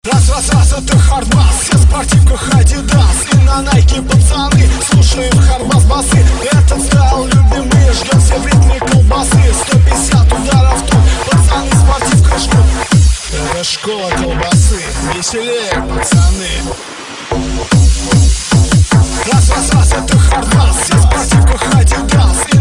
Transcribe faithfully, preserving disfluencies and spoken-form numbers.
Раз, раз, раз, это хардбас, все в спортивках Адидас. И на Найке пацаны, слушаем хардбас басы. Этот стайл любимый, ждем все в ритме колбасы. Сто пятьдесят ударов тут, пацаны в спортивках ждут. Это школа колбасы, веселее, пацаны. Раз, раз, раз, это хардбас, все в спортивках Адидас.